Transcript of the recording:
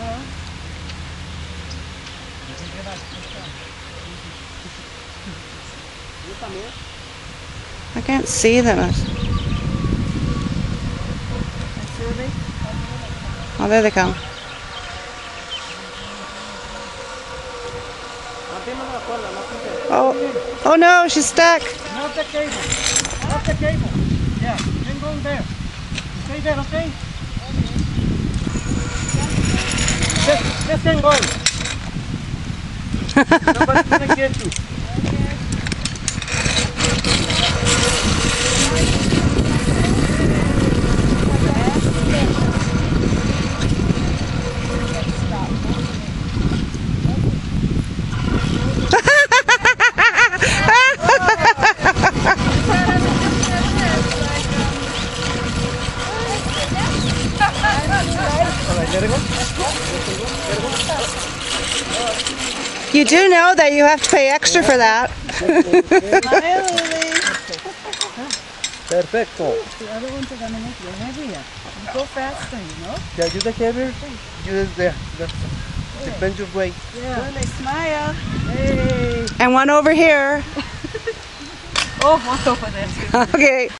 I can't see them. Oh, there they come. Oh, oh no, she's stuck. Not the cable. Not the cable. Yeah, then go there. Stay there, okay? Just hang on. Nobody's gonna get you. You do know that you have to pay extra for that. Perfecto. The other ones are gonna make you heavier. You go faster, you know? Yeah, you the heavier, you is there. Depends your weight. Yeah. They smile. Hey. And one over here. Oh, one over there too. Okay.